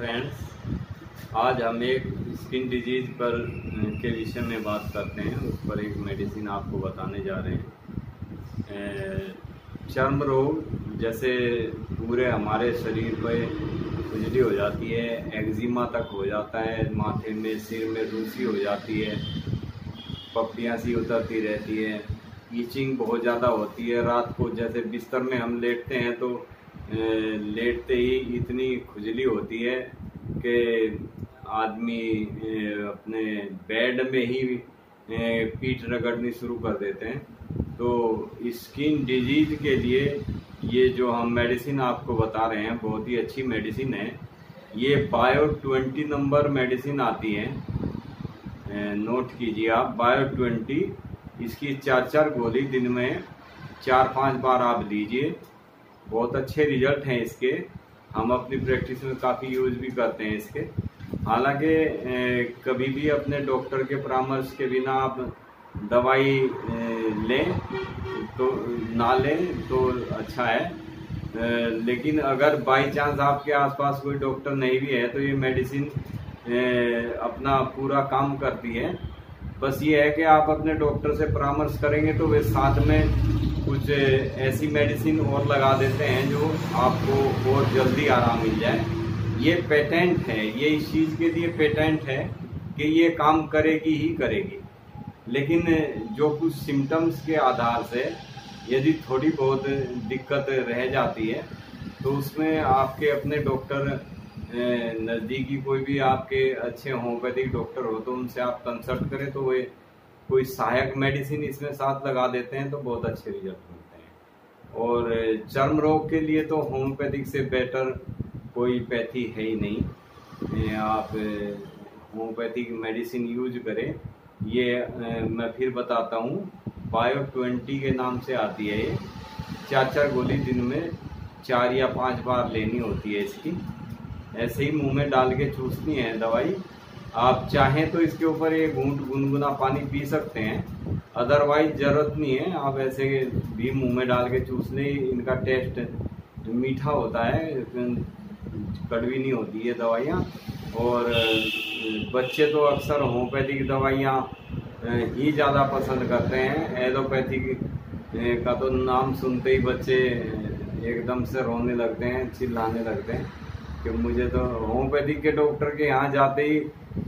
Friends, आज हम एक स्किन डिजीज पर के विषय में बात करते हैं। उस पर एक मेडिसिन आपको बताने जा रहे हैं। चर्म रोग जैसे पूरे हमारे शरीर पर खुजली हो जाती है, एक्जिमा तक हो जाता है, माथे में सिर में रुसी हो जाती है, पपड़ियाँ सी उतरती रहती है, ईचिंग बहुत ज़्यादा होती है। रात को जैसे बिस्तर में हम लेटते हैं तो लेटते ही इतनी खुजली होती है कि आदमी अपने बेड में ही पीठ रगड़नी शुरू कर देते हैं। तो स्किन डिजीज के लिए ये जो हम मेडिसिन आपको बता रहे हैं बहुत ही अच्छी मेडिसिन है। ये बायो 20 नंबर मेडिसिन आती है, नोट कीजिए आप, बायो 20। इसकी 4 गोली दिन में 4-5 बार आप लीजिए। बहुत अच्छे रिजल्ट हैं इसके, हम अपनी प्रैक्टिस में काफ़ी यूज़ भी करते हैं इसके। हालांकि कभी भी अपने डॉक्टर के परामर्श के बिना आप दवाई लें तो ना लें तो अच्छा है। लेकिन अगर बाई चांस आपके आसपास कोई डॉक्टर नहीं भी है तो ये मेडिसिन अपना पूरा काम करती है। बस ये है कि आप अपने डॉक्टर से परामर्श करेंगे तो वे साथ में कुछ ऐसी मेडिसिन और लगा देते हैं जो आपको बहुत जल्दी आराम मिल जाए। ये पेटेंट है, ये इस चीज़ के लिए पेटेंट है कि ये काम करेगी ही करेगी। लेकिन जो कुछ सिम्टम्स के आधार से यदि थोड़ी बहुत दिक्कत रह जाती है तो उसमें आपके अपने डॉक्टर नज़दीकी कोई भी आपके अच्छे होम्योपैथिक डॉक्टर हो तो उनसे आप कंसल्ट करें तो वे कोई सहायक मेडिसिन इसमें साथ लगा देते हैं तो बहुत अच्छे रिजल्ट मिलते हैं। और चर्म रोग के लिए तो होम्योपैथिक से बेटर कोई पैथी है ही नहीं। आप होम्योपैथिक मेडिसिन यूज करें। ये मैं फिर बताता हूँ, बायो 20 के नाम से आती है ये। 4 गोली दिन में 4 या 5 बार लेनी होती है इसकी। ऐसे ही मुंह में डाल के चूसनी है दवाई। आप चाहें तो इसके ऊपर एक घूंट गुनगुना पानी पी सकते हैं, अदरवाइज ज़रूरत नहीं है। आप ऐसे भी मुंह में डाल के चूस लें। इनका टेस्ट मीठा होता है, कड़वी नहीं होती है दवाइयाँ। और बच्चे तो अक्सर होम्योपैथिक दवाइयाँ ही ज़्यादा पसंद करते हैं। एलोपैथिक का तो नाम सुनते ही बच्चे एकदम से रोने लगते हैं, चिल्लाने लगते हैं कि मुझे तो होम्योपैथिक के डॉक्टर के यहाँ जाते ही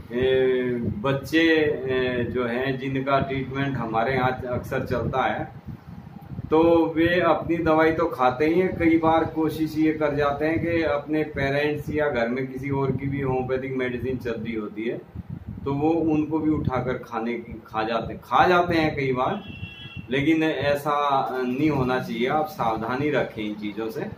बच्चे जो हैं जिनका ट्रीटमेंट हमारे यहाँ अक्सर चलता है तो वे अपनी दवाई तो खाते ही हैं, कई बार कोशिश ये कर जाते हैं कि अपने पेरेंट्स या घर में किसी और की भी होम्योपैथिक मेडिसिन चल रही होती है तो वो उनको भी उठाकर खा जाते हैं कई बार। लेकिन ऐसा नहीं होना चाहिए, आप सावधानी रखें इन चीज़ों से।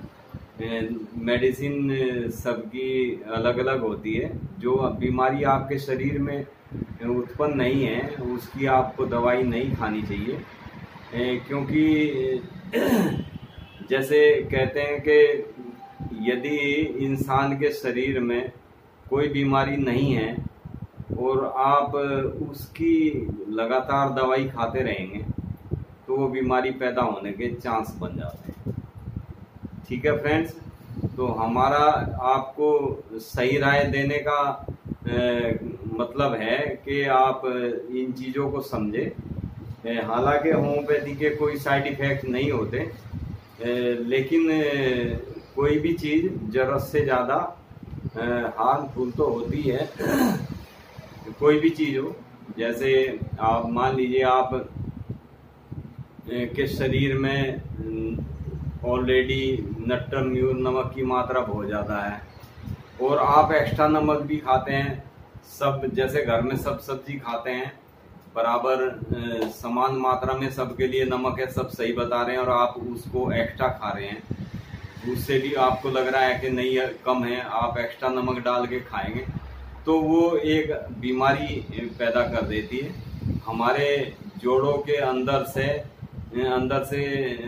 मेडिसिन सबकी अलग अलग होती है। जो बीमारी आपके शरीर में उत्पन्न नहीं है उसकी आपको दवाई नहीं खानी चाहिए, क्योंकि जैसे कहते हैं कि यदि इंसान के शरीर में कोई बीमारी नहीं है और आप उसकी लगातार दवाई खाते रहेंगे तो वो बीमारी पैदा होने के चांस बन जाते हैं। ठीक है फ्रेंड्स, तो हमारा आपको सही राय देने का मतलब है कि आप इन चीज़ों को समझें। हालांकि होम्योपैथी के कोई साइड इफ़ेक्ट नहीं होते, लेकिन कोई भी चीज़ ज़रूरत से ज़्यादा हार्मफुल तो होती है। कोई भी चीज़ हो, जैसे आप मान लीजिए आप के शरीर में ऑलरेडी नट्टम म्यूर नमक की मात्रा बहुत ज़्यादा है और आप एक्स्ट्रा नमक भी खाते हैं। सब जैसे घर में सब सब्जी खाते हैं बराबर समान मात्रा में सबके लिए नमक है, सब सही बता रहे हैं और आप उसको एक्स्ट्रा खा रहे हैं, उससे भी आपको लग रहा है कि नहीं कम है, आप एक्स्ट्रा नमक डाल के खाएंगे तो वो एक बीमारी पैदा कर देती है। हमारे जोड़ों के अंदर से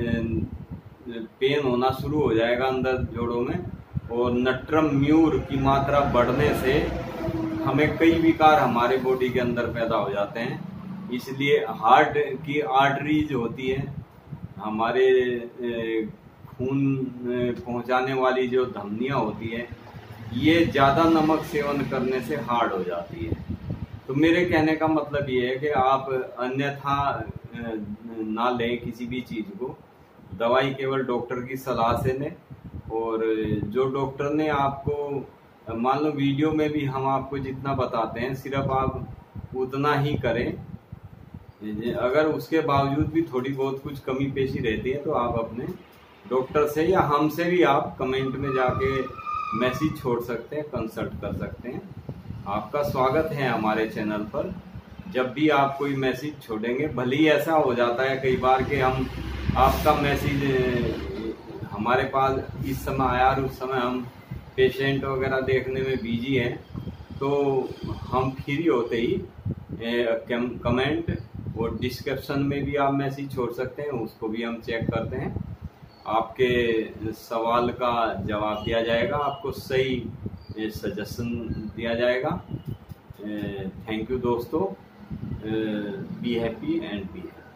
पेन होना शुरू हो जाएगा अंदर जोड़ों में, और नट्रम म्यूर की मात्रा बढ़ने से हमें कई विकार हमारे बॉडी के अंदर पैदा हो जाते हैं। इसलिए हार्ट की आर्टरीज होती है, हमारे खून पहुंचाने वाली जो धमनियां होती है ये ज़्यादा नमक सेवन करने से हार्ड हो जाती है। तो मेरे कहने का मतलब ये है कि आप अन्यथा ना लें किसी भी चीज़ को। दवाई केवल डॉक्टर की सलाह से लें, और जो डॉक्टर ने आपको, मान लो वीडियो में भी हम आपको जितना बताते हैं सिर्फ आप उतना ही करें। अगर उसके बावजूद भी थोड़ी बहुत कुछ कमी पेशी रहती है तो आप अपने डॉक्टर से या हमसे भी आप कमेंट में जाके मैसेज छोड़ सकते हैं, कंसल्ट कर सकते हैं। आपका स्वागत है हमारे चैनल पर। जब भी आप कोई मैसेज छोड़ेंगे, भले ही ऐसा हो जाता है कई बार कि हम आपका मैसेज हमारे पास इस समय आया और उस समय हम पेशेंट वगैरह देखने में बिजी हैं, तो हम फ्री होते ही कमेंट और डिस्क्रिप्शन में भी आप मैसेज छोड़ सकते हैं, उसको भी हम चेक करते हैं। आपके सवाल का जवाब दिया जाएगा, आपको सही सजेशन दिया जाएगा। थैंक यू दोस्तों। Be happy and be healthy.